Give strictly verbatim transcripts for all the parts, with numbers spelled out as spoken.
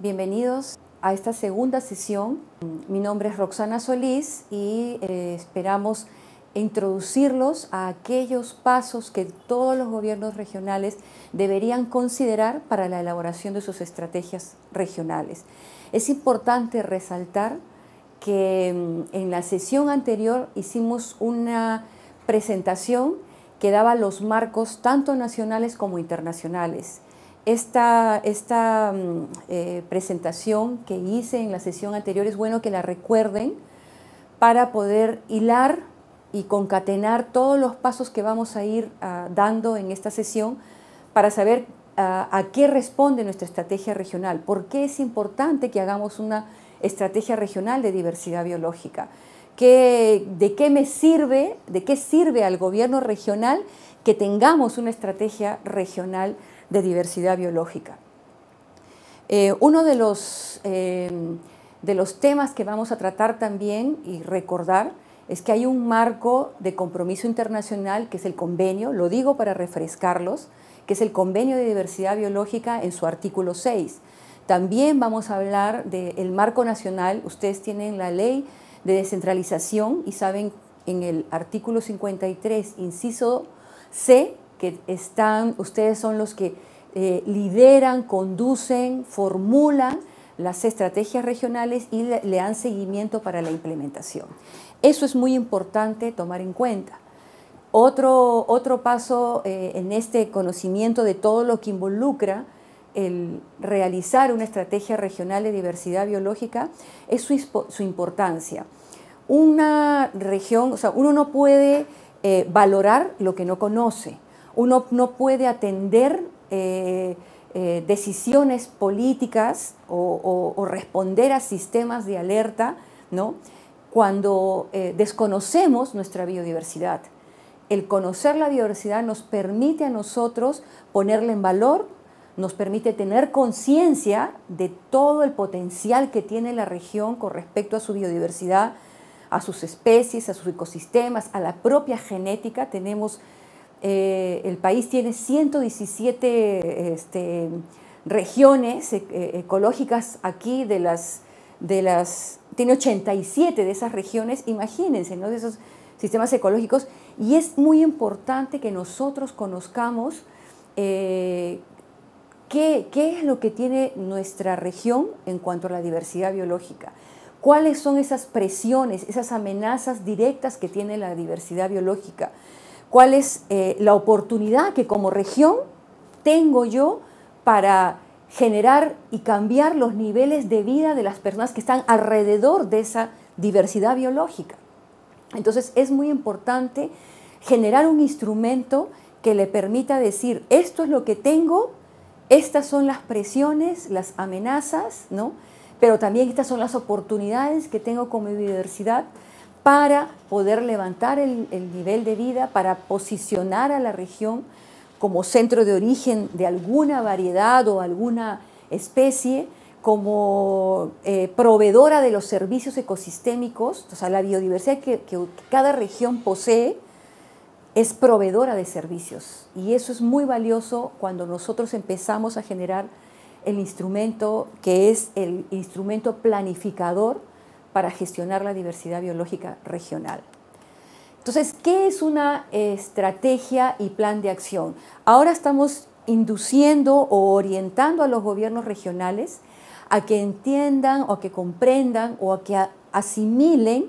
Bienvenidos a esta segunda sesión. Mi nombre es Roxana Solís y eh, esperamos introducirlos a aquellos pasos que todos los gobiernos regionales deberían considerar para la elaboración de sus estrategias regionales. Es importante resaltar que en la sesión anterior hicimos una presentación que daba los marcos tanto nacionales como internacionales. Esta, esta eh, presentación que hice en la sesión anterior es bueno que la recuerden para poder hilar y concatenar todos los pasos que vamos a ir uh, dando en esta sesión para saber uh, a qué responde nuestra estrategia regional, por qué es importante que hagamos una estrategia regional de diversidad biológica, ¿Qué, de qué me sirve, de qué sirve al gobierno regional que tengamos una estrategia regional de diversidad biológica. Eh, uno de los, eh, de los temas que vamos a tratar también y recordar es que hay un marco de compromiso internacional que es el convenio, lo digo para refrescarlos, que es el Convenio de Diversidad Biológica en su artículo seis. También vamos a hablar del marco nacional. Ustedes tienen la ley de descentralización y saben en el artículo cincuenta y tres, inciso C, que están, ustedes son los que eh, lideran, conducen, formulan las estrategias regionales y le, le dan seguimiento para la implementación. Eso es muy importante tomar en cuenta. Otro, otro paso eh, en este conocimiento de todo lo que involucra el realizar una estrategia regional de diversidad biológica es su, su importancia. Una región, o sea, uno no puede eh, valorar lo que no conoce. Uno no puede atender eh, eh, decisiones políticas o, o, o responder a sistemas de alerta, ¿no?, cuando eh, desconocemos nuestra biodiversidad. El conocer la biodiversidad nos permite a nosotros ponerla en valor, nos permite tener conciencia de todo el potencial que tiene la región con respecto a su biodiversidad, a sus especies, a sus ecosistemas, a la propia genética. Tenemos, eh, el país tiene ciento diecisiete este, regiones e ecológicas aquí, de las, de las, tiene ochenta y siete de esas regiones, imagínense, ¿no?, de esos sistemas ecológicos, y es muy importante que nosotros conozcamos eh, qué, qué es lo que tiene nuestra región en cuanto a la diversidad biológica. ¿Cuáles son esas presiones, esas amenazas directas que tiene la diversidad biológica? ¿Cuál es eh, la oportunidad que como región tengo yo para generar y cambiar los niveles de vida de las personas que están alrededor de esa diversidad biológica? Entonces es muy importante generar un instrumento que le permita decir, esto es lo que tengo, estas son las presiones, las amenazas, ¿no?, pero también estas son las oportunidades que tengo como biodiversidad para poder levantar el, el nivel de vida, para posicionar a la región como centro de origen de alguna variedad o alguna especie, como eh, proveedora de los servicios ecosistémicos. O sea, la biodiversidad que, que cada región posee es proveedora de servicios, y eso es muy valioso cuando nosotros empezamos a generar el instrumento que es el instrumento planificador para gestionar la diversidad biológica regional. Entonces, ¿qué es una estrategia y plan de acción? Ahora estamos induciendo o orientando a los gobiernos regionales a que entiendan o que comprendan o a que asimilen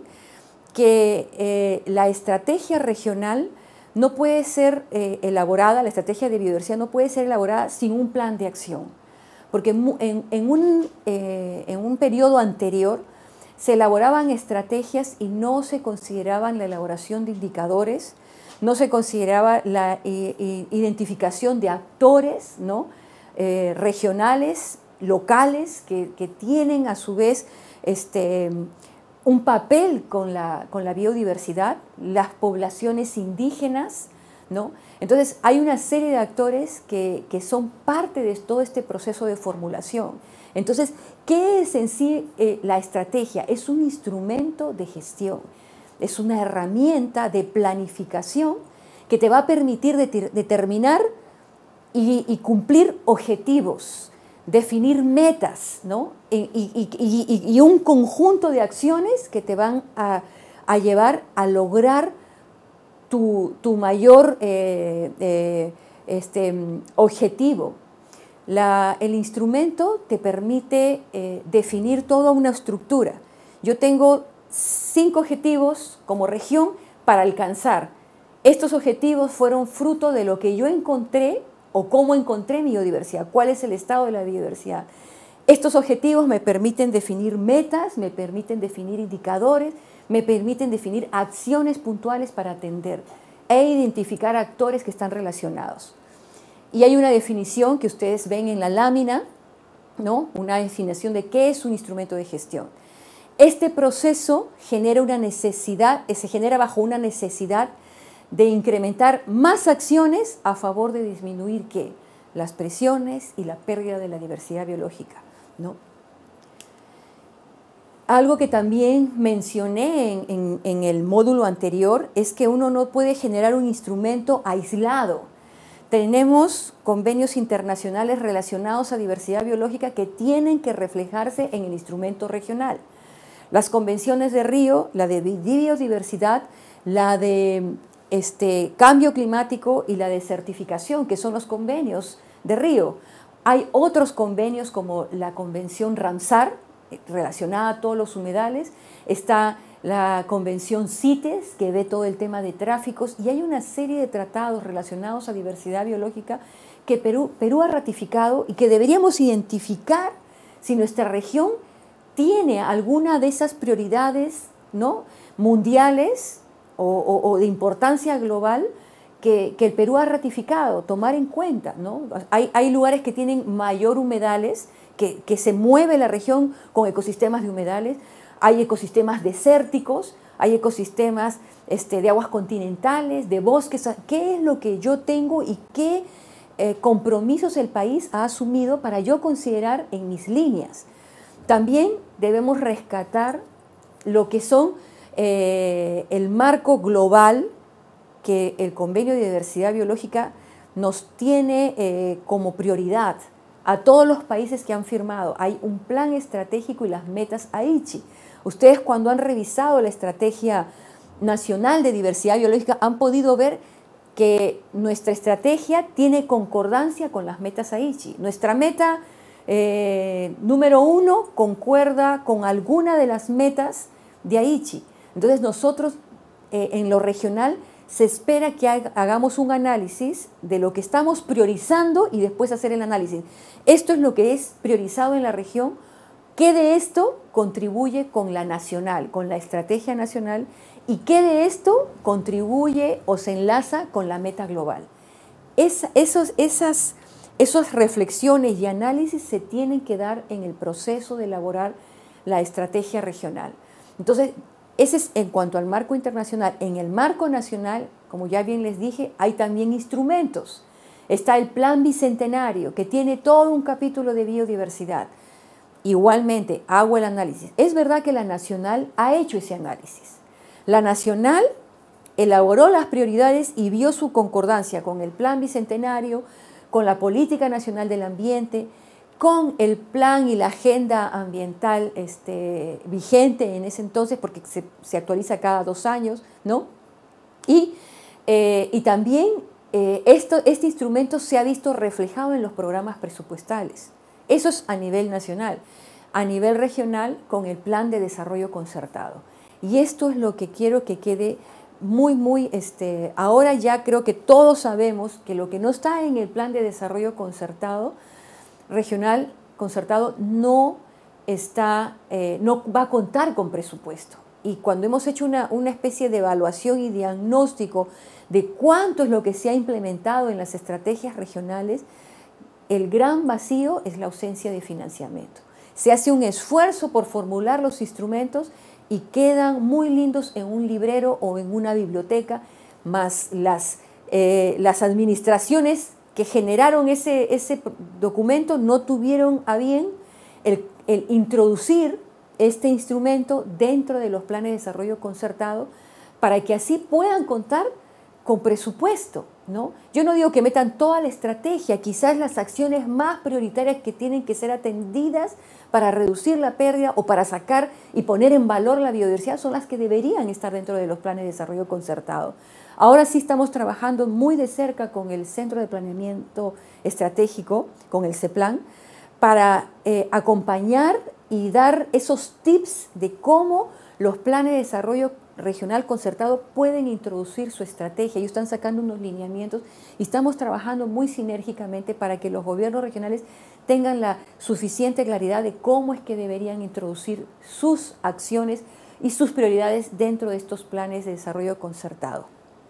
que eh, la estrategia regional no puede ser eh, elaborada, la estrategia de biodiversidad no puede ser elaborada sin un plan de acción. Porque en, en, un, eh, en un periodo anterior se elaboraban estrategias y no se consideraban la elaboración de indicadores, no se consideraba la eh, identificación de actores, ¿no?, eh, regionales, locales, que, que tienen a su vez este, un papel con la, con la biodiversidad, las poblaciones indígenas, ¿no? Entonces hay una serie de actores que, que son parte de todo este proceso de formulación. Entonces, ¿qué es en sí eh, la estrategia? Es un instrumento de gestión, es una herramienta de planificación que te va a permitir de, determinar y, y cumplir objetivos definir metas, ¿no? y, y, y, y un conjunto de acciones que te van a, a llevar a lograr tu, tu mayor eh, eh, este, objetivo. La, el instrumento te permite eh, definir toda una estructura. Yo tengo cinco objetivos como región para alcanzar. Estos objetivos fueron fruto de lo que yo encontré o cómo encontré mi biodiversidad, cuál es el estado de la biodiversidad. Estos objetivos me permiten definir metas, me permiten definir indicadores, me permiten definir acciones puntuales para atender e identificar actores que están relacionados. Y hay una definición que ustedes ven en la lámina, ¿no? Una definición de qué es un instrumento de gestión. Este proceso genera una necesidad, se genera bajo una necesidad de incrementar más acciones a favor de disminuir ¿qué? Las presiones y la pérdida de la diversidad biológica, ¿no? Algo que también mencioné en, en, en el módulo anterior es que uno no puede generar un instrumento aislado. Tenemos convenios internacionales relacionados a diversidad biológica que tienen que reflejarse en el instrumento regional. Las convenciones de Río, la de biodiversidad, la de este, cambio climático y la de certificación, que son los convenios de Río. Hay otros convenios como la Convención Ramsar, relacionada a todos los humedales, está la Convención CITES, que ve todo el tema de tráficos, y hay una serie de tratados relacionados a diversidad biológica que Perú, Perú ha ratificado y que deberíamos identificar si nuestra región tiene alguna de esas prioridades, ¿no? mundiales o, o, o de importancia global que, que el Perú ha ratificado, tomar en cuenta, ¿no? Hay, hay lugares que tienen mayor humedales, que, que se mueve la región con ecosistemas de humedales, hay ecosistemas desérticos, hay ecosistemas este, de aguas continentales, de bosques. ¿Qué es lo que yo tengo y qué eh, compromisos el país ha asumido para yo considerar en mis líneas? También debemos rescatar lo que son eh, el marco global que el Convenio de Diversidad Biológica nos tiene eh, como prioridad a todos los países que han firmado. Hay un plan estratégico y las metas Aichi. Ustedes cuando han revisado la Estrategia Nacional de Diversidad Biológica han podido ver que nuestra estrategia tiene concordancia con las metas Aichi. Nuestra meta eh, número uno concuerda con alguna de las metas de Aichi. Entonces nosotros eh, en lo regional se espera que hagamos un análisis de lo que estamos priorizando y después hacer el análisis. Esto es lo que es priorizado en la región. ¿Qué de esto contribuye con la nacional, con la estrategia nacional? ¿Y qué de esto contribuye o se enlaza con la meta global? Es, esos, esas, esas reflexiones y análisis se tienen que dar en el proceso de elaborar la estrategia regional. Entonces, ese es en cuanto al marco internacional. En el marco nacional, como ya bien les dije, hay también instrumentos. Está el Plan Bicentenario, que tiene todo un capítulo de biodiversidad. Igualmente, hago el análisis. Es verdad que la nacional ha hecho ese análisis. La nacional elaboró las prioridades y vio su concordancia con el Plan Bicentenario, con la Política Nacional del Ambiente, con el plan y la agenda ambiental este, vigente en ese entonces, porque se, se actualiza cada dos años, ¿no? Y, eh, y también eh, esto, este instrumento se ha visto reflejado en los programas presupuestales. Eso es a nivel nacional. A nivel regional, con el Plan de Desarrollo Concertado. Y esto es lo que quiero que quede muy, muy... Este, ahora ya creo que todos sabemos que lo que no está en el Plan de Desarrollo Concertado regional concertado no está, eh, no va a contar con presupuesto. Y cuando hemos hecho una, una especie de evaluación y diagnóstico de cuánto es lo que se ha implementado en las estrategias regionales, el gran vacío es la ausencia de financiamiento. Se hace un esfuerzo por formular los instrumentos y quedan muy lindos en un librero o en una biblioteca, más las, eh, las administraciones que generaron ese, ese documento no tuvieron a bien el, el introducir este instrumento dentro de los planes de desarrollo concertado para que así puedan contar con presupuesto, ¿no? Yo no digo que metan toda la estrategia, quizás las acciones más prioritarias que tienen que ser atendidas para reducir la pérdida o para sacar y poner en valor la biodiversidad son las que deberían estar dentro de los planes de desarrollo concertado. Ahora sí estamos trabajando muy de cerca con el Centro de Planeamiento Estratégico, con el CEPLAN, para eh, acompañar y dar esos tips de cómo los planes de desarrollo regional concertado pueden introducir su estrategia. Ellos están sacando unos lineamientos y estamos trabajando muy sinérgicamente para que los gobiernos regionales tengan la suficiente claridad de cómo es que deberían introducir sus acciones y sus prioridades dentro de estos planes de desarrollo concertado.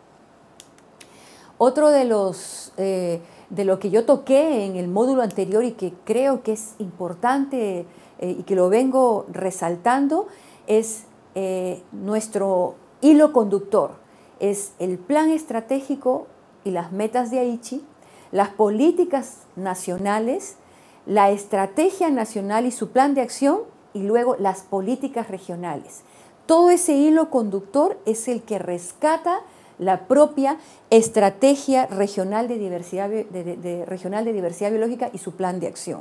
Otro de los eh, de lo que yo toqué en el módulo anterior y que creo que es importante eh, y que lo vengo resaltando es eh, nuestro hilo conductor. Es el plan estratégico y las metas de Aichi, las políticas nacionales, la estrategia nacional y su plan de acción y luego las políticas regionales. Todo ese hilo conductor es el que rescata la propia estrategia regional de diversidad, de, de, de, regional de diversidad biológica y su plan de acción.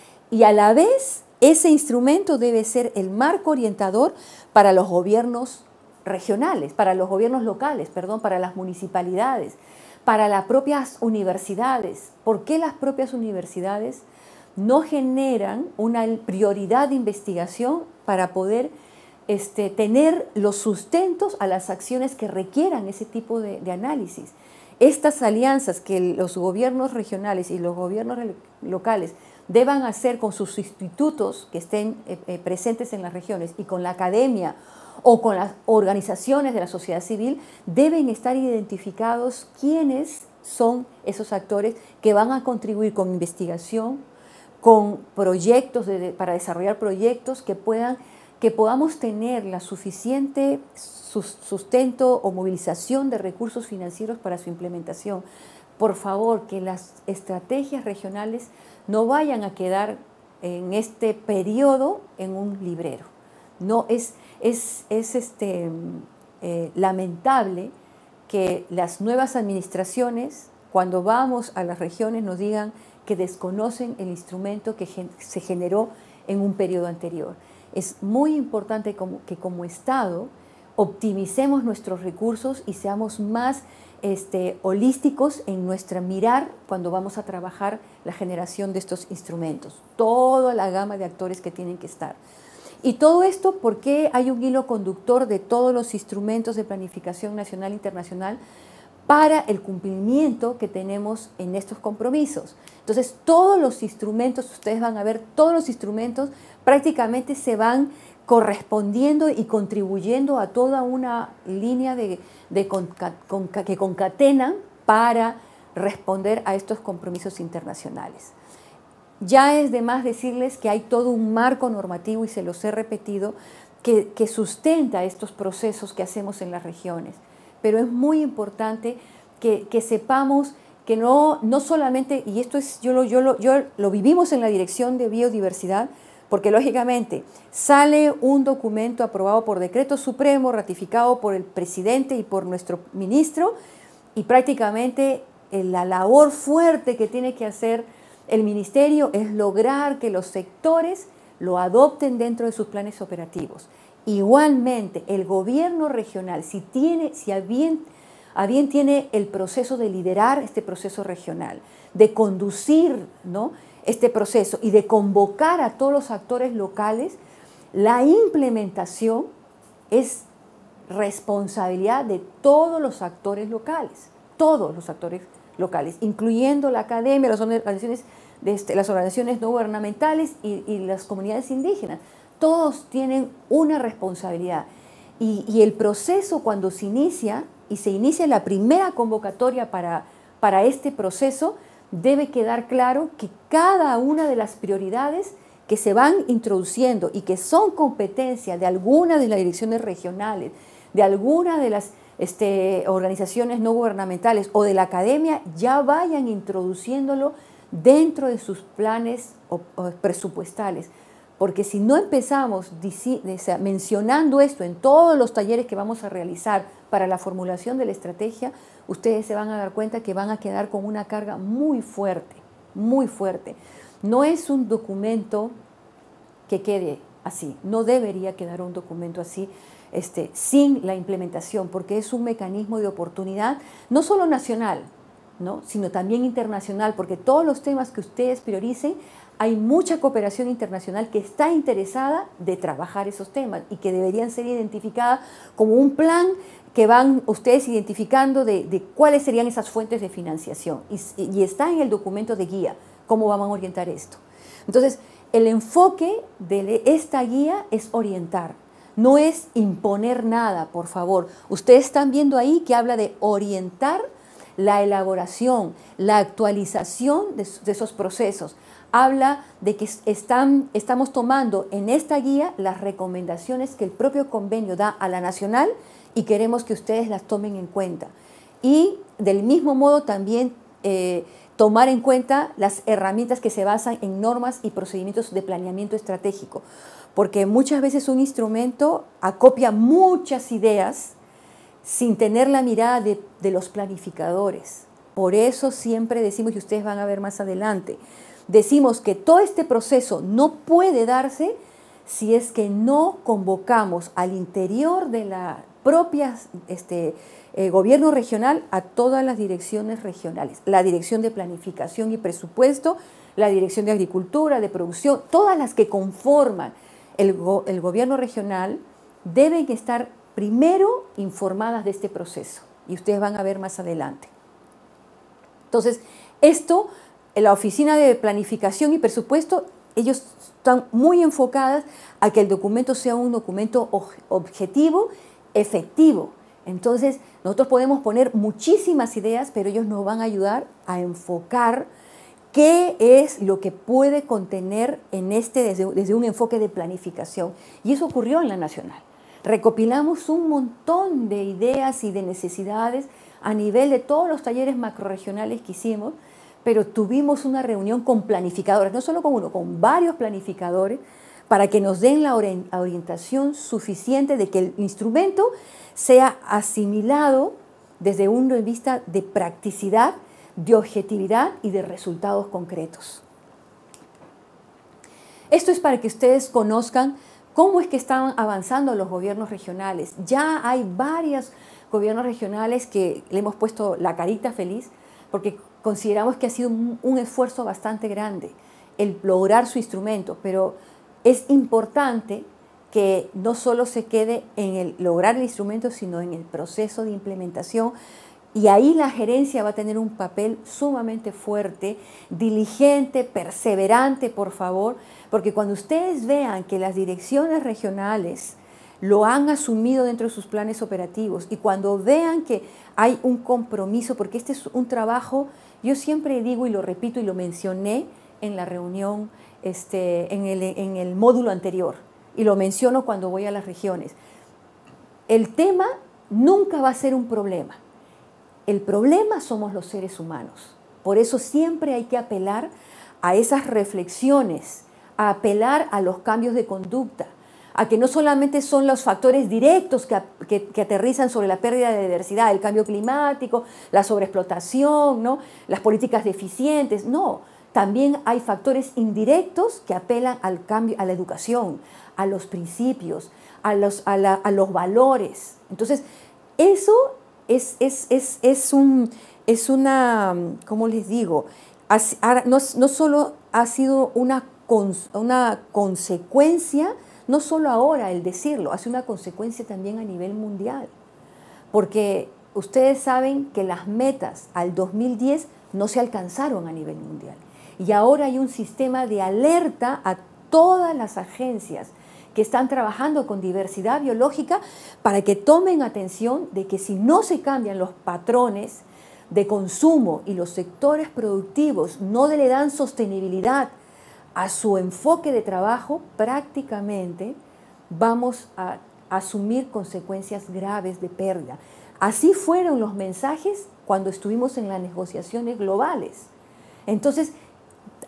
Y a la vez, ese instrumento debe ser el marco orientador para los gobiernos regionales, para los gobiernos locales, perdón, para las municipalidades, para las propias universidades. ¿Por qué las propias universidades no generan una prioridad de investigación para poder Este, tener los sustentos a las acciones que requieran ese tipo de, de análisis? Estas alianzas que los gobiernos regionales y los gobiernos locales deban hacer con sus institutos que estén eh, eh, presentes en las regiones y con la academia o con las organizaciones de la sociedad civil, deben estar identificados quiénes son esos actores que van a contribuir con investigación, con proyectos de, para desarrollar proyectos que puedan que podamos tener la suficiente sustento o movilización de recursos financieros para su implementación. Por favor, que las estrategias regionales no vayan a quedar en este periodo en un librero. No, es, es, es este, eh, lamentable que las nuevas administraciones, cuando vamos a las regiones, nos digan que desconocen el instrumento que gen- se generó en un periodo anterior. Es muy importante como, que como Estado optimicemos nuestros recursos y seamos más este, holísticos en nuestra mirar cuando vamos a trabajar la generación de estos instrumentos. Toda la gama de actores que tienen que estar. Y todo esto porque hay un hilo conductor de todos los instrumentos de planificación nacional e internacional para el cumplimiento que tenemos en estos compromisos. Entonces, todos los instrumentos, ustedes van a ver, todos los instrumentos prácticamente se van correspondiendo y contribuyendo a toda una línea de, de conca, conca, que concatenan para responder a estos compromisos internacionales. Ya es de más decirles que hay todo un marco normativo, y se los he repetido, que, que sustenta estos procesos que hacemos en las regiones. Pero es muy importante que, que sepamos que no, no solamente, y esto es, yo lo, yo, lo, yo lo vivimos en la Dirección de Biodiversidad, porque lógicamente sale un documento aprobado por decreto supremo, ratificado por el presidente y por nuestro ministro, y prácticamente la labor fuerte que tiene que hacer el ministerio es lograr que los sectores lo adopten dentro de sus planes operativos. Igualmente, el gobierno regional, si, tiene, si a, bien, a bien tiene el proceso de liderar este proceso regional, de conducir, ¿no?, este proceso y de convocar a todos los actores locales, la implementación es responsabilidad de todos los actores locales, todos los actores locales, incluyendo la academia, las organizaciones, de este, las organizaciones no gubernamentales y, y las comunidades indígenas. Todos tienen una responsabilidad y, y el proceso, cuando se inicia y se inicia la primera convocatoria para, para este proceso, debe quedar claro que cada una de las prioridades que se van introduciendo y que son competencia de alguna de las direcciones regionales, de alguna de las este, organizaciones no gubernamentales o de la academia, ya vayan introduciéndolo dentro de sus planes o, o presupuestales, Porque si no empezamos mencionando esto en todos los talleres que vamos a realizar para la formulación de la estrategia, ustedes se van a dar cuenta que van a quedar con una carga muy fuerte, muy fuerte. No es un documento que quede así, no debería quedar un documento así este, sin la implementación, porque es un mecanismo de oportunidad, no solo nacional, ¿no?, sino también internacional, porque todos los temas que ustedes prioricen, hay mucha cooperación internacional que está interesada de trabajar esos temas y que deberían ser identificadas como un plan que van ustedes identificando de, de cuáles serían esas fuentes de financiación. Y, y está en el documento de guía cómo van a orientar esto. Entonces, el enfoque de esta guía es orientar, no es imponer nada, por favor. Ustedes están viendo ahí que habla de orientar la elaboración, la actualización de, de esos procesos. Habla de que están, estamos tomando en esta guía las recomendaciones que el propio convenio da a la nacional y queremos que ustedes las tomen en cuenta. Y del mismo modo también eh, tomar en cuenta las herramientas que se basan en normas y procedimientos de planeamiento estratégico, porque muchas veces un instrumento acopia muchas ideas sin tener la mirada de, de los planificadores. Por eso siempre decimos, y ustedes van a ver más adelante, decimos que todo este proceso no puede darse si es que no convocamos al interior de la propia este, eh, gobierno regional a todas las direcciones regionales, la dirección de planificación y presupuesto, la dirección de agricultura, de producción, todas las que conforman el, go el gobierno regional deben estar primero informadas de este proceso y ustedes van a ver más adelante. Entonces, esto, en la Oficina de Planificación y Presupuesto, ellos están muy enfocadas a que el documento sea un documento objetivo, efectivo. Entonces, nosotros podemos poner muchísimas ideas, pero ellos nos van a ayudar a enfocar qué es lo que puede contener en este desde, desde un enfoque de planificación. Y eso ocurrió en la Nacional. Recopilamos un montón de ideas y de necesidades a nivel de todos los talleres macrorregionales que hicimos, pero tuvimos una reunión con planificadores, no solo con uno, con varios planificadores, para que nos den la orientación suficiente de que el instrumento sea asimilado desde un punto de vista de practicidad, de objetividad y de resultados concretos. Esto es para que ustedes conozcan cómo es que están avanzando los gobiernos regionales. Ya hay varios gobiernos regionales que le hemos puesto la carita feliz porque consideramos que ha sido un, un esfuerzo bastante grande el lograr su instrumento, pero es importante que no solo se quede en el lograr el instrumento, sino en el proceso de implementación. Y ahí la gerencia va a tener un papel sumamente fuerte, diligente, perseverante, por favor, porque cuando ustedes vean que las direcciones regionales lo han asumido dentro de sus planes operativos y cuando vean que hay un compromiso, porque este es un trabajo, yo siempre digo y lo repito y lo mencioné en la reunión, este, en, el, en el módulo anterior, y lo menciono cuando voy a las regiones, el tema nunca va a ser un problema. El problema somos los seres humanos. Por eso siempre hay que apelar a esas reflexiones, a apelar a los cambios de conducta, a que no solamente son los factores directos que, que, que aterrizan sobre la pérdida de diversidad, el cambio climático, la sobreexplotación, ¿no?, las políticas deficientes, no. También hay factores indirectos que apelan al cambio, a la educación, a los principios, a los, a la, a los valores. Entonces, eso es, es, es, es, un, es una, ¿cómo les digo? No, no solo ha sido una, una consecuencia, no solo ahora el decirlo, hace una consecuencia también a nivel mundial. Porque ustedes saben que las metas al dos mil diez no se alcanzaron a nivel mundial. Y ahora hay un sistema de alerta a todas las agencias que están trabajando con diversidad biológica para que tomen atención de que si no se cambian los patrones de consumo y los sectores productivos no le dan sostenibilidad a su enfoque de trabajo, prácticamente vamos a asumir consecuencias graves de pérdida. Así fueron los mensajes cuando estuvimos en las negociaciones globales. Entonces,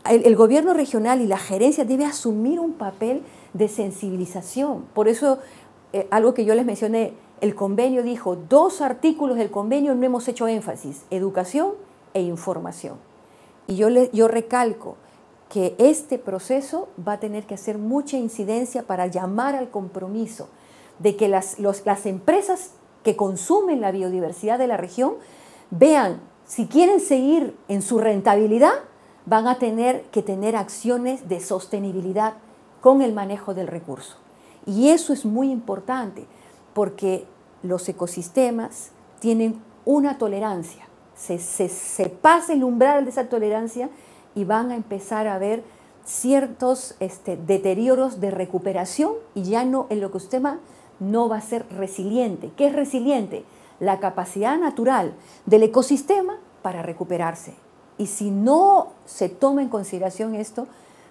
el, el gobierno regional y la gerencia debe asumir un papel de sensibilización. Por eso, eh, algo que yo les mencioné, el convenio dijo, dos artículos del convenio no hemos hecho énfasis, educación e información. Y yo, le, yo recalco que este proceso va a tener que hacer mucha incidencia para llamar al compromiso de que las, los, las empresas que consumen la biodiversidad de la región vean, si quieren seguir en su rentabilidad, van a tener que tener acciones de sostenibilidad con el manejo del recurso. Y eso es muy importante, porque los ecosistemas tienen una tolerancia. Se, se, se pasa el umbral de esa tolerancia y van a empezar a ver ciertos este, deterioros de recuperación y ya no, el ecosistema no va a ser resiliente. ¿Qué es resiliente? La capacidad natural del ecosistema para recuperarse. Y si no se toma en consideración esto,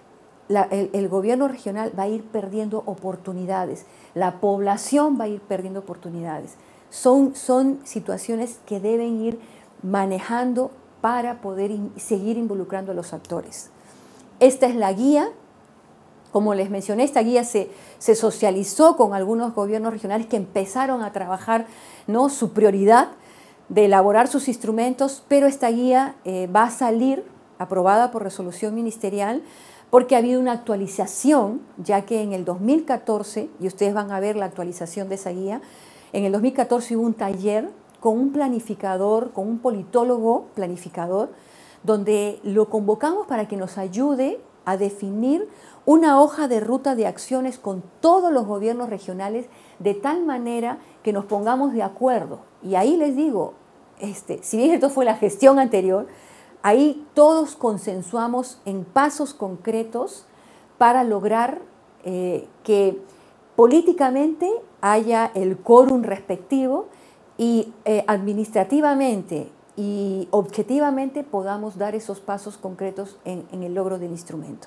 La, el, el gobierno regional va a ir perdiendo oportunidades, la población va a ir perdiendo oportunidades. Son, son situaciones que deben ir manejando para poder in, seguir involucrando a los actores. Esta es la guía. Como les mencioné, esta guía se, se socializó con algunos gobiernos regionales que empezaron a trabajar, ¿no?, su prioridad de elaborar sus instrumentos, pero esta guía eh, va a salir aprobada por resolución ministerial porque ha habido una actualización, ya que en el dos mil catorce, y ustedes van a ver la actualización de esa guía, en el dos mil catorce hubo un taller con un planificador, con un politólogo planificador, donde lo convocamos para que nos ayude a definir una hoja de ruta de acciones con todos los gobiernos regionales, de tal manera que nos pongamos de acuerdo. Y ahí les digo, este, si bien esto fue la gestión anterior, ahí todos consensuamos en pasos concretos para lograr eh, que políticamente haya el quórum respectivo y eh, administrativamente y objetivamente podamos dar esos pasos concretos en, en el logro del instrumento.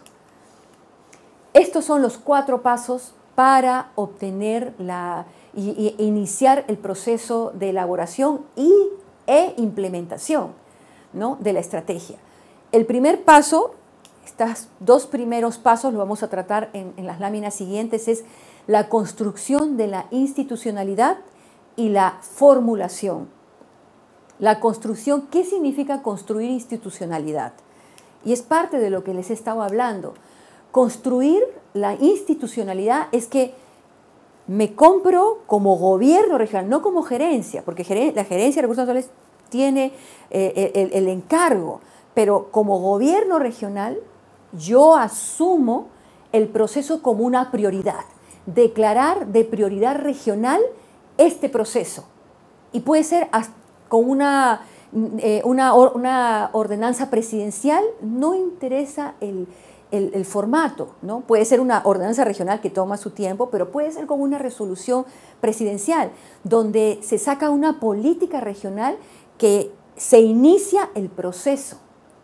Estos son los cuatro pasos para obtener la, y, y iniciar el proceso de elaboración y, e implementación, ¿no?, de la estrategia. El primer paso, estos dos primeros pasos, lo vamos a tratar en, en las láminas siguientes, es la construcción de la institucionalidad y la formulación. La construcción, ¿qué significa construir institucionalidad? Y es parte de lo que les he estado hablando. Construir la institucionalidad es que me compro como gobierno regional, no como gerencia, porque la gerencia de recursos naturales tiene eh, el, el encargo, pero como gobierno regional yo asumo el proceso como una prioridad, declarar de prioridad regional este proceso. Y puede ser hasta con una, eh, una, una ordenanza presidencial, no interesa el, el, el formato, ¿no? Puede ser una ordenanza regional que toma su tiempo, pero puede ser como una resolución presidencial, donde se saca una política regional que se inicia el proceso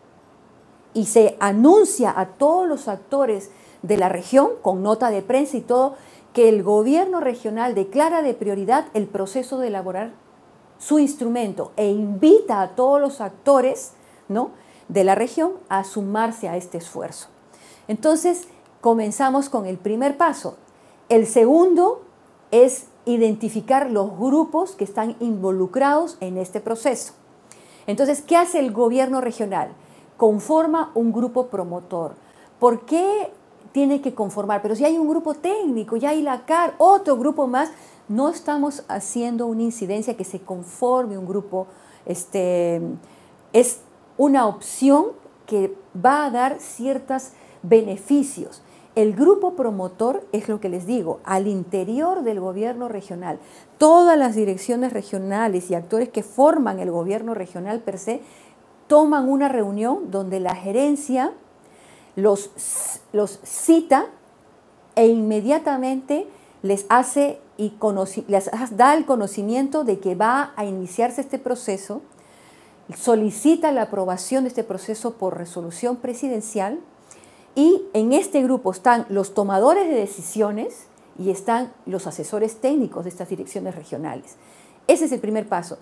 y se anuncia a todos los actores de la región, con nota de prensa y todo, que el gobierno regional declara de prioridad el proceso de elaborar su instrumento e invita a todos los actores, ¿no?, de la región a sumarse a este esfuerzo. Entonces, comenzamos con el primer paso. El segundo es identificar los grupos que están involucrados en este proceso. Entonces, ¿qué hace el gobierno regional? Conforma un grupo promotor. ¿Por qué tiene que conformar? Pero si hay un grupo técnico, ya hay la C A R, otro grupo más, no estamos haciendo una incidencia que se conforme un grupo, este, es una opción que va a dar ciertos beneficios. El grupo promotor es lo que les digo, al interior del gobierno regional. Todas las direcciones regionales y actores que forman el gobierno regional per se toman una reunión donde la gerencia los, los cita e inmediatamente les hace y les da el conocimiento de que va a iniciarse este proceso, solicita la aprobación de este proceso por resolución presidencial y en este grupo están los tomadores de decisiones y están los asesores técnicos de estas direcciones regionales. Ese es el primer paso.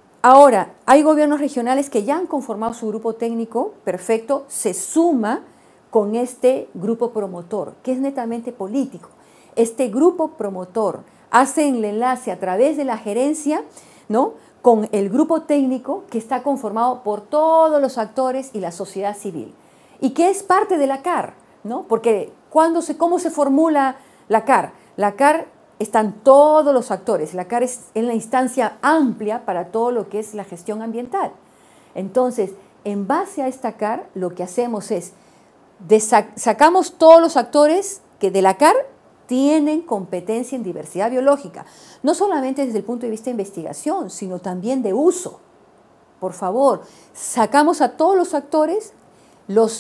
Ahora, hay gobiernos regionales que ya han conformado su grupo técnico, perfecto, se suma con este grupo promotor, que es netamente político. Este grupo promotor hace el enlace a través de la gerencia, ¿no?, con el grupo técnico que está conformado por todos los actores y la sociedad civil, y que es parte de la C A R, ¿no? Porque cuando se, ¿cómo se formula la C A R? La C A R están todos los actores, la C A R es en la instancia amplia para todo lo que es la gestión ambiental. Entonces, en base a esta C A R, lo que hacemos es, de sac sacamos todos los actores que de la C A R tienen competencia en diversidad biológica, no solamente desde el punto de vista de investigación, sino también de uso. Por favor, sacamos a todos los actores, los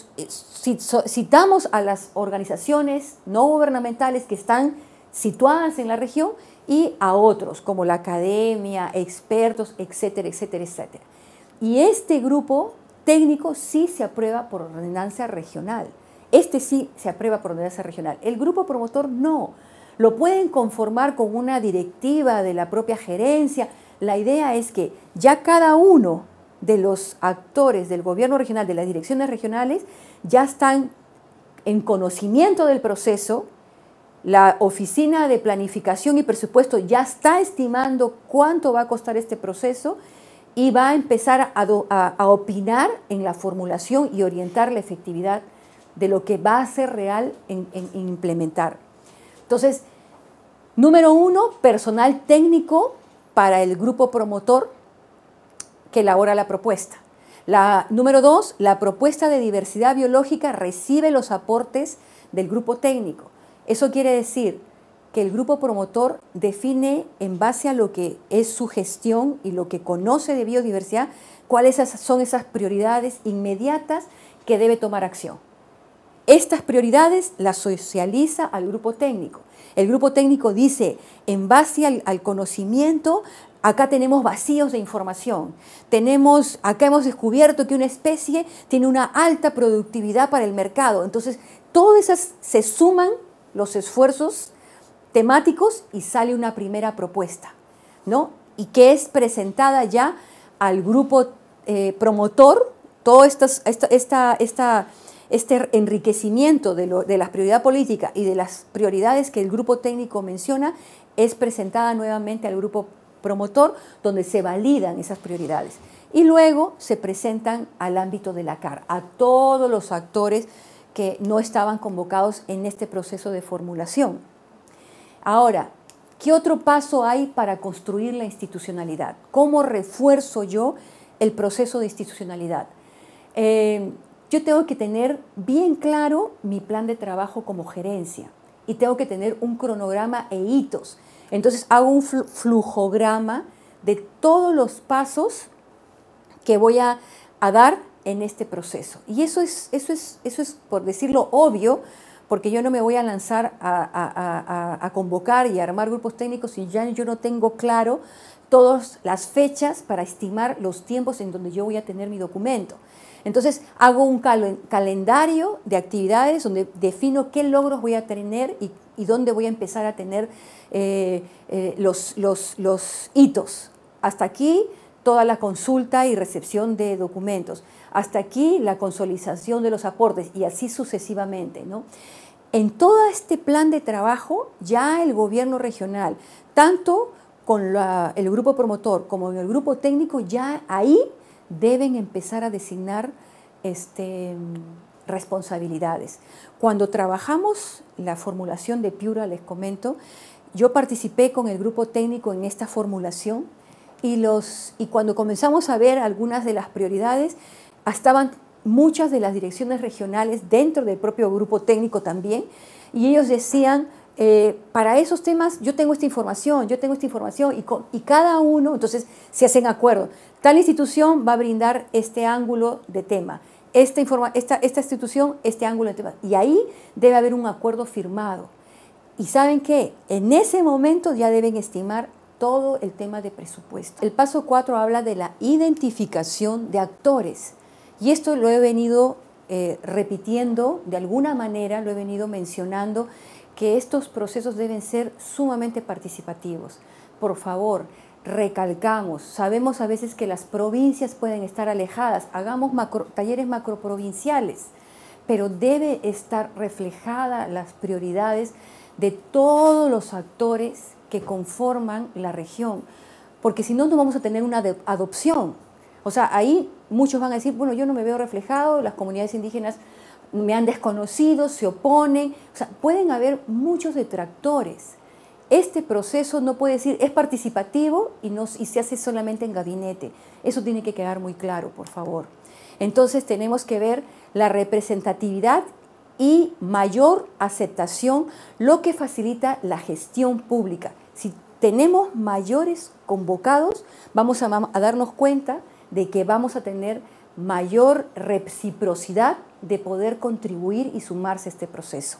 citamos a las organizaciones no gubernamentales que están situadas en la región y a otros, como la academia, expertos, etcétera, etcétera, etcétera. Y este grupo técnico sí se aprueba por ordenanza regional. Este sí se aprueba por ordenanza regional. El grupo promotor no. Lo pueden conformar con una directiva de la propia gerencia. La idea es que ya cada uno de los actores del gobierno regional, de las direcciones regionales, ya están en conocimiento del proceso. La oficina de planificación y presupuesto ya está estimando cuánto va a costar este proceso y va a empezar a, a, a opinar en la formulación y orientar la efectividad de lo que va a ser real en, en, en implementar. Entonces, número uno, personal técnico para el grupo promotor que elabora la propuesta. La, número dos, la propuesta de diversidad biológica recibe los aportes del grupo técnico. Eso quiere decir que el grupo promotor define en base a lo que es su gestión y lo que conoce de biodiversidad, cuáles son esas prioridades inmediatas que debe tomar acción. Estas prioridades las socializa al grupo técnico. El grupo técnico dice, en base al, al conocimiento, acá tenemos vacíos de información. Tenemos, acá hemos descubierto que una especie tiene una alta productividad para el mercado. Entonces, todas esas se suman los esfuerzos temáticos y sale una primera propuesta, ¿no? Y que es presentada ya al grupo eh, promotor, todo estas, esta, esta, esta este enriquecimiento de, lo, de la prioridad política y de las prioridades que el grupo técnico menciona es presentada nuevamente al grupo promotor, donde se validan esas prioridades. Y luego se presentan al ámbito de la C A R, a todos los actores que no estaban convocados en este proceso de formulación. Ahora, ¿qué otro paso hay para construir la institucionalidad? ¿Cómo refuerzo yo el proceso de institucionalidad? Eh, Yo tengo que tener bien claro mi plan de trabajo como gerencia y tengo que tener un cronograma e hitos. Entonces hago un flujograma de todos los pasos que voy a, a dar en este proceso. Y eso es, eso, es, eso es, por decirlo obvio, porque yo no me voy a lanzar a, a, a, a convocar y a armar grupos técnicos si ya yo no tengo claro todas las fechas para estimar los tiempos en donde yo voy a tener mi documento. Entonces, hago un cal calendario de actividades donde defino qué logros voy a tener y, y dónde voy a empezar a tener eh, eh, los, los, los hitos. Hasta aquí, toda la consulta y recepción de documentos. Hasta aquí, la consolidación de los aportes y así sucesivamente, ¿no? En todo este plan de trabajo, ya el gobierno regional, tanto con la, el grupo promotor como en el grupo técnico, ya ahí deben empezar a designar este, responsabilidades. Cuando trabajamos la formulación de Piura, les comento, yo participé con el grupo técnico en esta formulación y, los, y cuando comenzamos a ver algunas de las prioridades, estaban muchas de las direcciones regionales dentro del propio grupo técnico también, y ellos decían, Eh, para esos temas yo tengo esta información, yo tengo esta información y, con, y cada uno, entonces se hacen acuerdos. Tal institución va a brindar este ángulo de tema, esta, informa, esta, esta institución este ángulo de tema. Y ahí debe haber un acuerdo firmado. ¿Y saben qué? En ese momento ya deben estimar todo el tema de presupuesto. El paso cuatro habla de la identificación de actores. Y esto lo he venido eh, repitiendo de alguna manera, lo he venido mencionando, que estos procesos deben ser sumamente participativos. Por favor, recalcamos, sabemos a veces que las provincias pueden estar alejadas, hagamos macro, talleres macroprovinciales, pero debe estar reflejada las prioridades de todos los actores que conforman la región, porque si no, no vamos a tener una adopción. O sea, ahí muchos van a decir, bueno, yo no me veo reflejado, las comunidades indígenas me han desconocido, se oponen, o sea, pueden haber muchos detractores. Este proceso no puede decir, es participativo y, no, y se hace solamente en gabinete. Eso tiene que quedar muy claro, por favor. Entonces tenemos que ver la representatividad y mayor aceptación, lo que facilita la gestión pública. Si tenemos mayores convocados, vamos a, a darnos cuenta de que vamos a tener mayor reciprocidad de poder contribuir y sumarse a este proceso.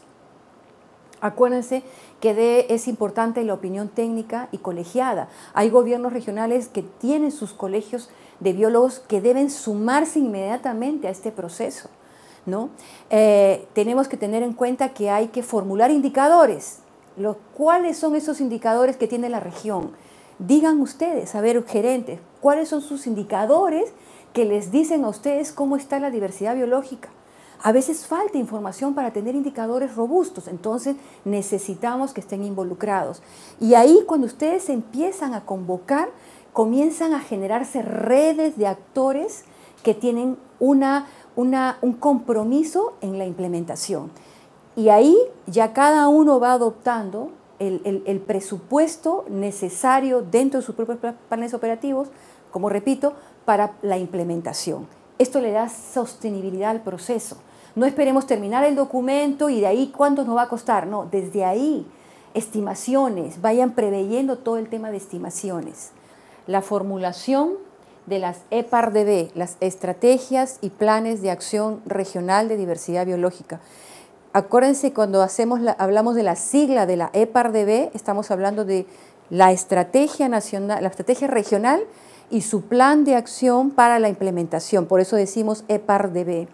Acuérdense que de, es importante la opinión técnica y colegiada. Hay gobiernos regionales que tienen sus colegios de biólogos que deben sumarse inmediatamente a este proceso, ¿no? Eh, tenemos que tener en cuenta que hay que formular indicadores. Los, ¿Cuáles son esos indicadores que tiene la región? Digan ustedes, a ver, gerentes, ¿cuáles son sus indicadores que les dicen a ustedes cómo está la diversidad biológica? A veces falta información para tener indicadores robustos, entonces necesitamos que estén involucrados. Y ahí cuando ustedes empiezan a convocar, comienzan a generarse redes de actores que tienen una, una, un compromiso en la implementación. Y ahí ya cada uno va adoptando el, el, el presupuesto necesario dentro de sus propios planes operativos, como repito, para la implementación. Esto le da sostenibilidad al proceso. No esperemos terminar el documento y de ahí cuánto nos va a costar. No, desde ahí, estimaciones, vayan preveyendo todo el tema de estimaciones. La formulación de las E P A R D B, las Estrategias y Planes de Acción Regional de Diversidad Biológica. Acuérdense, cuando hacemos la, hablamos de la sigla de la E P A R D B, estamos hablando de la Estrategia Nacional, la Estrategia Regional y su plan de acción para la implementación. Por eso decimos E P A R D B.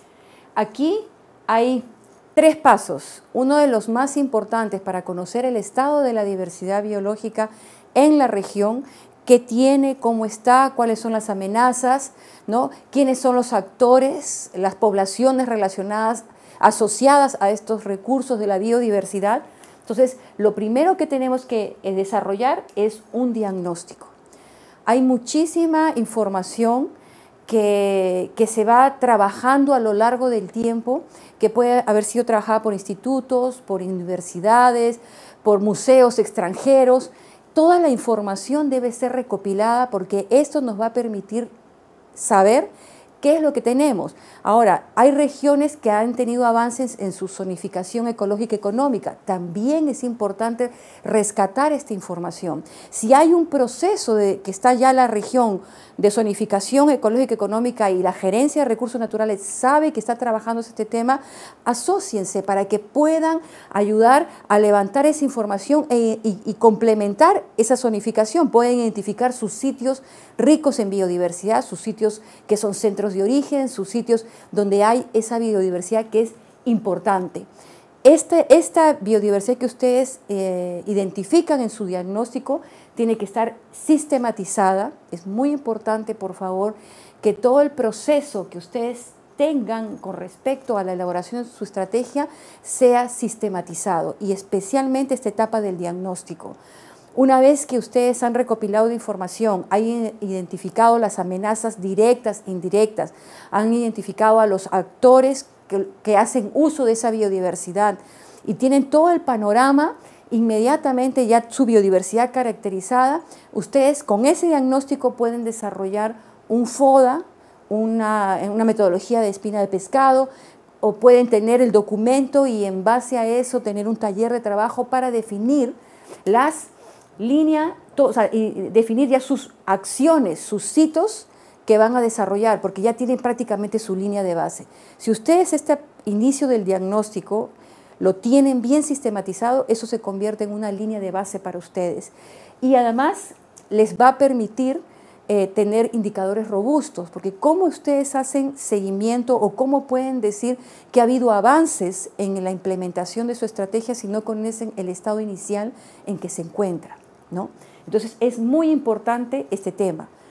Aquí hay tres pasos. Uno de los más importantes para conocer el estado de la diversidad biológica en la región, qué tiene, cómo está, cuáles son las amenazas, ¿no? Quiénes son los actores, las poblaciones relacionadas, asociadas a estos recursos de la biodiversidad. Entonces, lo primero que tenemos que desarrollar es un diagnóstico. Hay muchísima información que, que se va trabajando a lo largo del tiempo, que puede haber sido trabajada por institutos, por universidades, por museos extranjeros. Toda la información debe ser recopilada porque esto nos va a permitir saber qué es lo que tenemos. Ahora, hay regiones que han tenido avances en su zonificación ecológica y económica. También es importante rescatar esta información. Si hay un proceso de que está ya la región de zonificación ecológica y económica y la gerencia de recursos naturales sabe que está trabajando este tema, asóciense para que puedan ayudar a levantar esa información e, y, y complementar esa zonificación. Pueden identificar sus sitios ricos en biodiversidad, sus sitios que son centros de origen, sus sitios donde hay esa biodiversidad que es importante. Este, esta biodiversidad que ustedes eh, identifican en su diagnóstico tiene que estar sistematizada. Es muy importante, por favor, que todo el proceso que ustedes tengan con respecto a la elaboración de su estrategia sea sistematizado, y especialmente esta etapa del diagnóstico. Una vez que ustedes han recopilado información, han identificado las amenazas directas e indirectas, han identificado a los actores que, que hacen uso de esa biodiversidad y tienen todo el panorama, inmediatamente ya su biodiversidad caracterizada, ustedes con ese diagnóstico pueden desarrollar un F O D A, una, una metodología de espina de pescado, o pueden tener el documento y en base a eso tener un taller de trabajo para definir las líneas, o sea, y definir ya sus acciones, sus hitos que van a desarrollar, porque ya tienen prácticamente su línea de base. Si ustedes este inicio del diagnóstico lo tienen bien sistematizado, eso se convierte en una línea de base para ustedes. Y además les va a permitir eh, tener indicadores robustos, porque cómo ustedes hacen seguimiento o cómo pueden decir que ha habido avances en la implementación de su estrategia si no conocen el estado inicial en que se encuentra, ¿no? Entonces es muy importante este tema.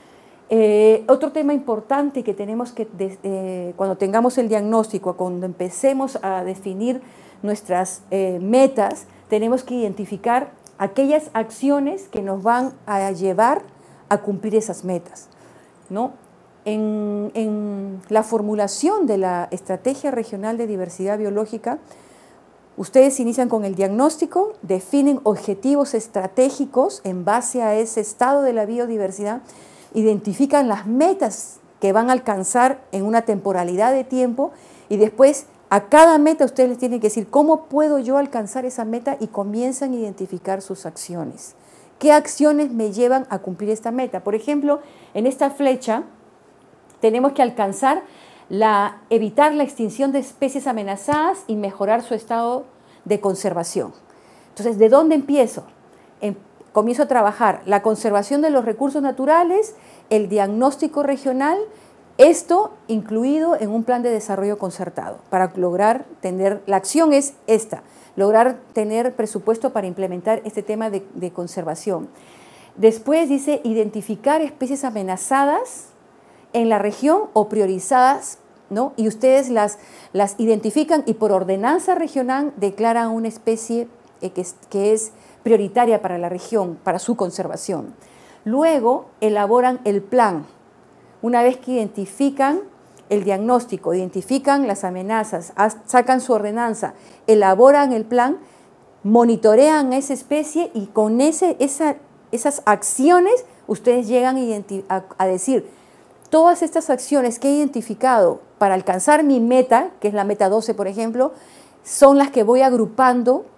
Eh, otro tema importante que tenemos que, de, eh, cuando tengamos el diagnóstico, cuando empecemos a definir nuestras eh, metas, tenemos que identificar aquellas acciones que nos van a llevar a cumplir esas metas, ¿no? En, en la formulación de la Estrategia Regional de Diversidad Biológica, ustedes inician con el diagnóstico, definen objetivos estratégicos en base a ese estado de la biodiversidad, identifican las metas que van a alcanzar en una temporalidad de tiempo y después a cada meta ustedes les tienen que decir ¿cómo puedo yo alcanzar esa meta? Y comienzan a identificar sus acciones. ¿Qué acciones me llevan a cumplir esta meta? Por ejemplo, en esta flecha tenemos que alcanzar la, evitar la extinción de especies amenazadas y mejorar su estado de conservación. Entonces, ¿de dónde empiezo? Em, comienzo a trabajar la conservación de los recursos naturales, el diagnóstico regional, esto incluido en un plan de desarrollo concertado, para lograr tener, la acción es esta, lograr tener presupuesto para implementar este tema de, de conservación. Después dice identificar especies amenazadas en la región o priorizadas, ¿no? Y ustedes las, las identifican y por ordenanza regional declaran una especie eh, que, es, que es prioritaria para la región, para su conservación. Luego elaboran el plan. Una vez que identifican el diagnóstico, identifican las amenazas, sacan su ordenanza, elaboran el plan, monitorean a esa especie y con ese, esa, esas acciones ustedes llegan a, a decir, todas estas acciones que he identificado para alcanzar mi meta, que es la meta doce, por ejemplo, son las que voy agrupando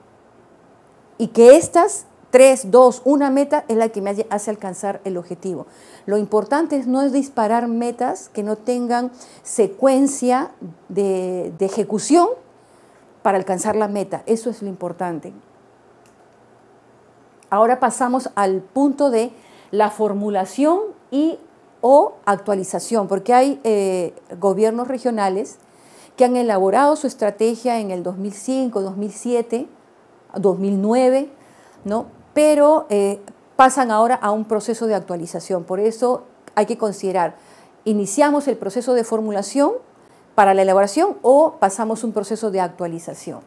y que estas tres, dos, una meta es la que me hace alcanzar el objetivo. Lo importante es no es disparar metas que no tengan secuencia de, de ejecución para alcanzar la meta. Eso es lo importante. Ahora pasamos al punto de la formulación y o actualización, porque hay eh, gobiernos regionales que han elaborado su estrategia en el dos mil cinco, dos mil siete, dos mil nueve, ¿no? Pero eh, pasan ahora a un proceso de actualización. Por eso hay que considerar, ¿iniciamos el proceso de formulación para la elaboración o pasamos un proceso de actualización?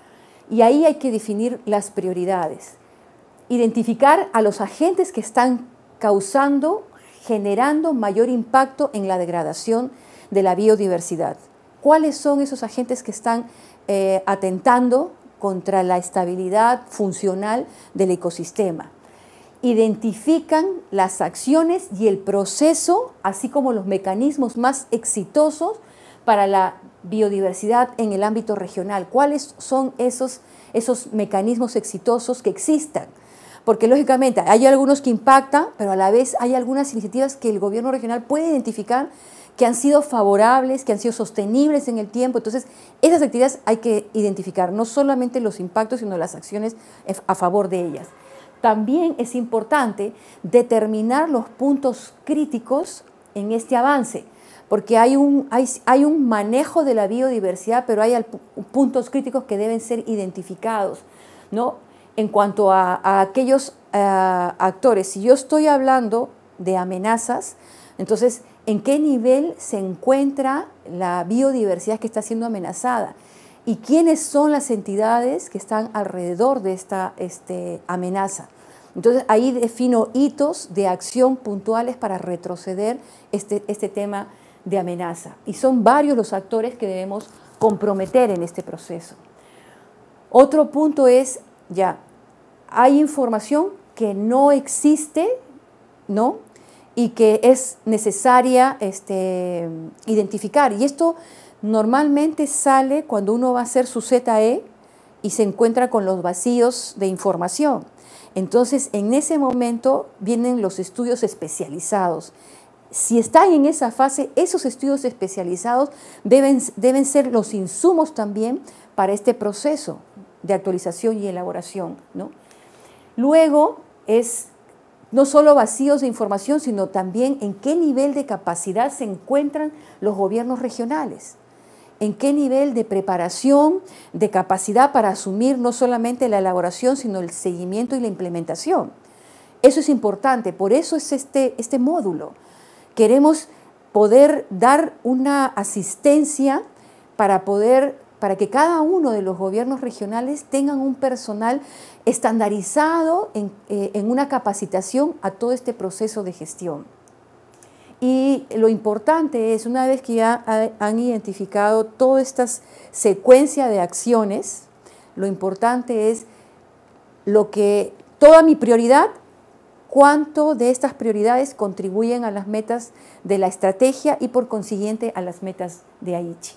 Y ahí hay que definir las prioridades, identificar a los agentes que están causando generando mayor impacto en la degradación de la biodiversidad. ¿Cuáles son esos agentes que están eh, atentando contra la estabilidad funcional del ecosistema? Identifican las acciones y el proceso, así como los mecanismos más exitosos para la biodiversidad en el ámbito regional. ¿Cuáles son esos, esos mecanismos exitosos que existan? Porque lógicamente hay algunos que impactan, pero a la vez hay algunas iniciativas que el gobierno regional puede identificar que han sido favorables, que han sido sostenibles en el tiempo. Entonces, esas actividades hay que identificar, no solamente los impactos, sino las acciones a favor de ellas. También es importante determinar los puntos críticos en este avance, porque hay un, hay, hay un manejo de la biodiversidad, pero hay puntos críticos que deben ser identificados, ¿no? En cuanto a, a aquellos uh, actores, si yo estoy hablando de amenazas, entonces, ¿en qué nivel se encuentra la biodiversidad que está siendo amenazada? ¿Y quiénes son las entidades que están alrededor de esta este, amenaza? Entonces, ahí defino hitos de acción puntuales para retroceder este, este tema de amenaza. Y son varios los actores que debemos comprometer en este proceso. Otro punto es, ya, hay información que no existe, ¿no? Y que es necesaria este, identificar. Y esto normalmente sale cuando uno va a hacer su Z E y se encuentra con los vacíos de información. Entonces, en ese momento vienen los estudios especializados. Si están en esa fase, esos estudios especializados deben, deben ser los insumos también para este proceso de actualización y elaboración, ¿no? Luego es no solo vacíos de información, sino también en qué nivel de capacidad se encuentran los gobiernos regionales, en qué nivel de preparación, de capacidad para asumir no solamente la elaboración, sino el seguimiento y la implementación. Eso es importante, por eso es este, este módulo, queremos poder dar una asistencia para poder, para que cada uno de los gobiernos regionales tengan un personal estandarizado en, eh, en una capacitación a todo este proceso de gestión. Y lo importante es, una vez que ya han identificado toda esta secuencia de acciones, lo importante es lo que, toda mi prioridad, cuánto de estas prioridades contribuyen a las metas de la estrategia y por consiguiente a las metas de Aichi.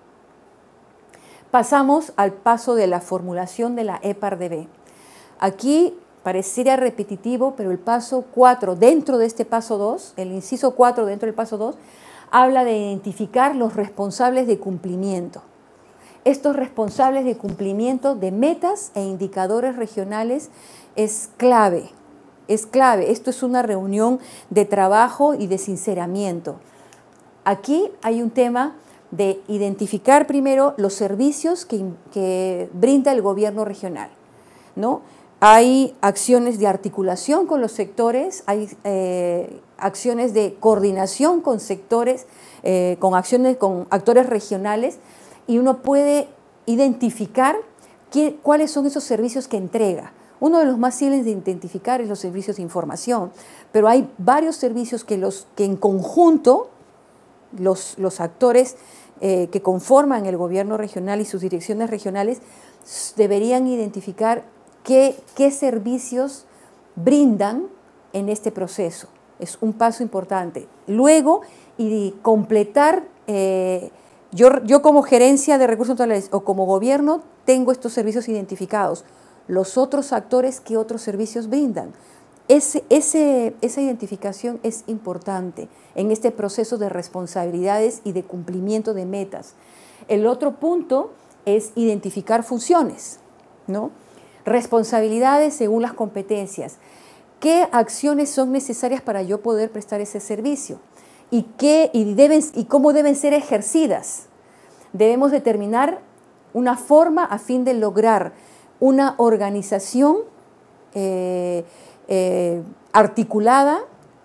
Pasamos al paso de la formulación de la E P A R D B. Aquí parecería repetitivo, pero el paso cuatro, dentro de este paso dos, el inciso cuatro dentro del paso dos, habla de identificar los responsables de cumplimiento. Estos responsables de cumplimiento de metas e indicadores regionales es clave, es clave. Esto es una reunión de trabajo y de sinceramiento. Aquí hay un tema de identificar primero los servicios que, que brinda el gobierno regional, ¿no? Hay acciones de articulación con los sectores, hay eh, acciones de coordinación con sectores, eh, con acciones con actores regionales, y uno puede identificar qué, cuáles son esos servicios que entrega. Uno de los más fáciles de identificar es los servicios de información, pero hay varios servicios que, los, que en conjunto los, los actores eh, que conforman el gobierno regional y sus direcciones regionales deberían identificar qué, qué servicios brindan en este proceso. Es un paso importante. Luego, y completar, eh, yo, yo como gerencia de recursos naturales o como gobierno tengo estos servicios identificados. Los otros actores, ¿qué otros servicios brindan? Ese, ese, esa identificación es importante en este proceso de responsabilidades y de cumplimiento de metas. El otro punto es identificar funciones, ¿no? Responsabilidades según las competencias. ¿Qué acciones son necesarias para yo poder prestar ese servicio? ¿Y, qué, y, deben, y cómo deben ser ejercidas? Debemos determinar una forma a fin de lograr una organización eh, eh, articulada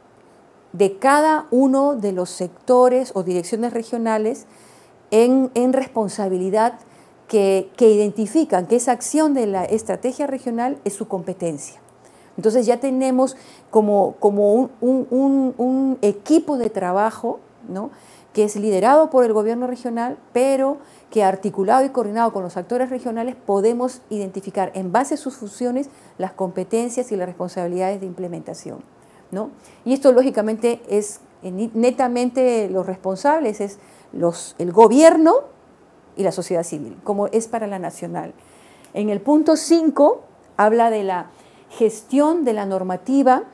de cada uno de los sectores o direcciones regionales en, en responsabilidad que, que identifican que esa acción de la estrategia regional es su competencia. Entonces ya tenemos como, como un, un, un, un equipo de trabajo, ¿no?, que es liderado por el gobierno regional, pero que articulado y coordinado con los actores regionales podemos identificar en base a sus funciones las competencias y las responsabilidades de implementación, ¿no? Y esto lógicamente es netamente los responsables, es los, el gobierno y la sociedad civil, como es para la nacional. En el punto cinco habla de la gestión de la normativa.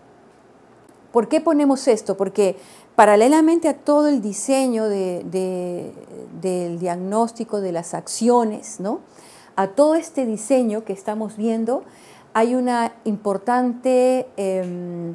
¿Por qué ponemos esto? Porque paralelamente a todo el diseño de, de, del diagnóstico de las acciones, ¿no?, a todo este diseño que estamos viendo, hay una importante eh,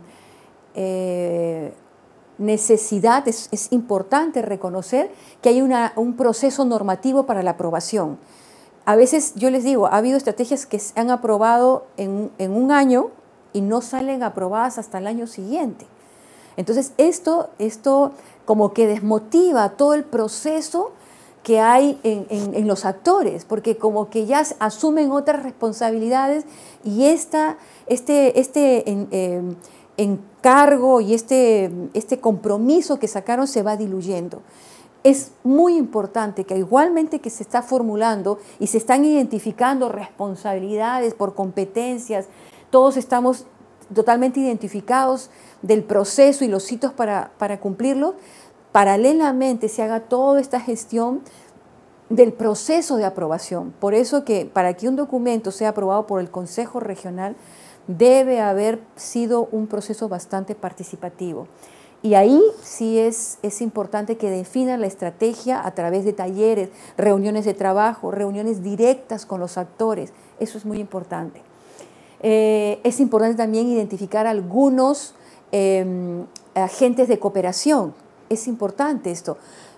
eh, necesidad, es, es importante reconocer que hay una, un proceso normativo para la aprobación. A veces, yo les digo, ha habido estrategias que se han aprobado en, en un año y no salen aprobadas hasta el año siguiente. Entonces, esto, esto como que desmotiva todo el proceso que hay en, en, en los actores, porque como que ya asumen otras responsabilidades y esta, este, este en, eh, encargo y este, este compromiso que sacaron se va diluyendo. Es muy importante que igualmente que se está formulando y se están identificando responsabilidades por competencias, todos estamos totalmente identificados del proceso y los hitos para, para cumplirlo, paralelamente se haga toda esta gestión del proceso de aprobación. Por eso que para que un documento sea aprobado por el Consejo Regional debe haber sido un proceso bastante participativo. Y ahí sí es, es importante que definan la estrategia a través de talleres, reuniones de trabajo, reuniones directas con los actores. Eso es muy importante. Eh, es importante también identificar algunos eh, agentes de cooperación. Es importante esto.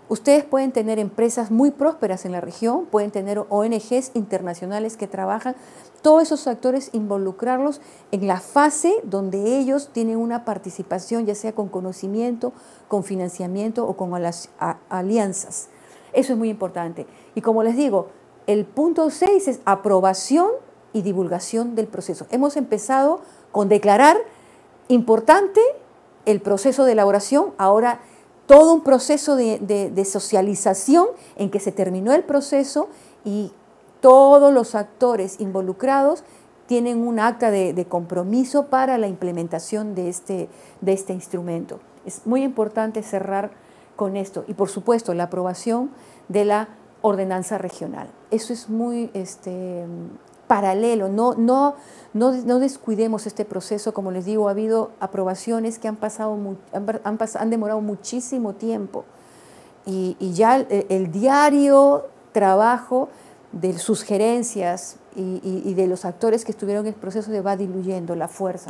Ustedes pueden tener empresas muy prósperas en la región, pueden tener O N Ges internacionales que trabajan, todos esos actores involucrarlos en la fase donde ellos tienen una participación, ya sea con conocimiento, con financiamiento o con alianzas. Eso es muy importante. Y como les digo, el punto seis es aprobación y divulgación del proceso. Hemos empezado con declarar importante el proceso de elaboración, ahora todo un proceso de, de, de socialización en que se terminó el proceso y todos los actores involucrados tienen un acta de, de compromiso para la implementación de este, de este instrumento. Es muy importante cerrar con esto y, por supuesto, la aprobación de la ordenanza regional. Eso es muy este, paralelo, no, no, no, no descuidemos este proceso. Como les digo, ha habido aprobaciones que han, pasado, han, han, han demorado muchísimo tiempo y, y ya el, el diario trabajo de sus gerencias y, y, y de los actores que estuvieron en el proceso se va diluyendo la fuerza.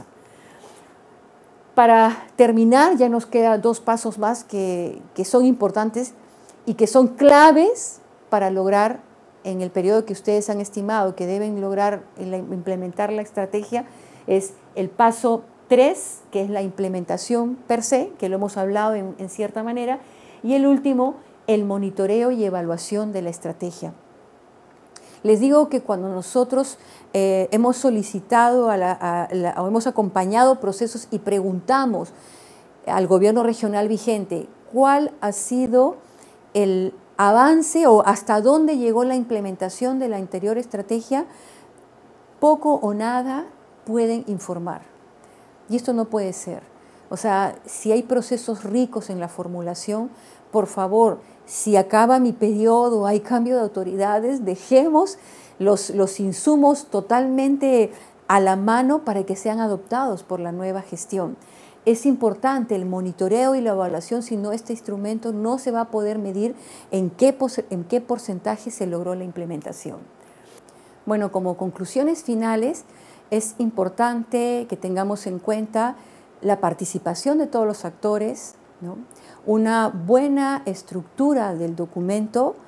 Para terminar, ya nos quedan dos pasos más que, que son importantes y que son claves para lograr en el periodo que ustedes han estimado que deben lograr implementar la estrategia. Es el paso tres, que es la implementación per se, que lo hemos hablado en, en cierta manera, y el último, el monitoreo y evaluación de la estrategia. Les digo que cuando nosotros eh, hemos solicitado a la, a la, o hemos acompañado procesos y preguntamos al gobierno regional vigente cuál ha sido el avance o hasta dónde llegó la implementación de la anterior estrategia, poco o nada pueden informar. Y esto no puede ser. O sea, si hay procesos ricos en la formulación, por favor, si acaba mi periodo, hay cambio de autoridades, dejemos los, los insumos totalmente a la mano para que sean adoptados por la nueva gestión. Es importante el monitoreo y la evaluación, si no este instrumento no se va a poder medir en qué, en qué porcentaje se logró la implementación. Bueno, como conclusiones finales, es importante que tengamos en cuenta la participación de todos los actores, ¿no? Una buena estructura del documento.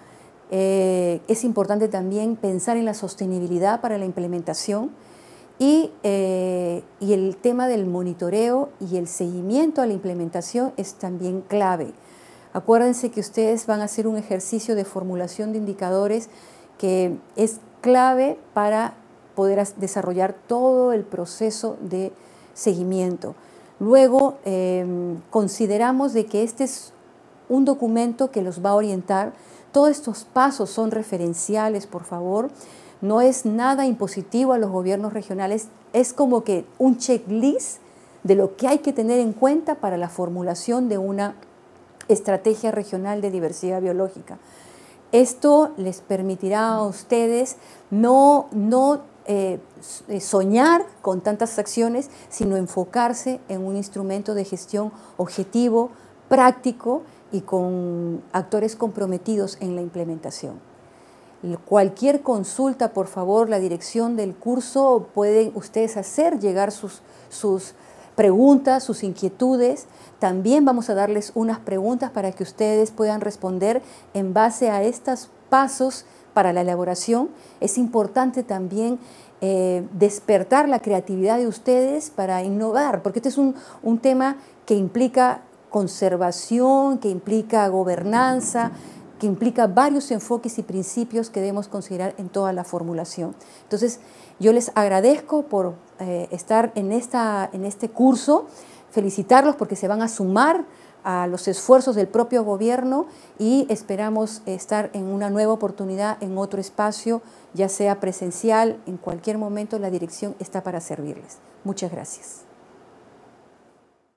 Eh, es importante también pensar en la sostenibilidad para la implementación y, eh, y el tema del monitoreo y el seguimiento a la implementación es también clave. Acuérdense que ustedes van a hacer un ejercicio de formulación de indicadores que es clave para poder desarrollar todo el proceso de seguimiento. Luego, eh, consideramos de que este es un documento que los va a orientar. Todos estos pasos son referenciales, por favor. No es nada impositivo a los gobiernos regionales. Es como que un checklist de lo que hay que tener en cuenta para la formulación de una estrategia regional de diversidad biológica. Esto les permitirá a ustedes no, no eh, soñar con tantas acciones, sino enfocarse en un instrumento de gestión objetivo, práctico y con actores comprometidos en la implementación. Cualquier consulta, por favor, la dirección del curso, pueden ustedes hacer llegar sus, sus preguntas, sus inquietudes. También vamos a darles unas preguntas para que ustedes puedan responder en base a estos pasos para la elaboración. Es importante también eh, despertar la creatividad de ustedes para innovar, porque este es un, un tema que implica conservación, que implica gobernanza, que implica varios enfoques y principios que debemos considerar en toda la formulación. Entonces, yo les agradezco por eh, estar en, esta, en este curso, felicitarlos porque se van a sumar a los esfuerzos del propio gobierno y esperamos estar en una nueva oportunidad en otro espacio, ya sea presencial, en cualquier momento la dirección está para servirles. Muchas gracias.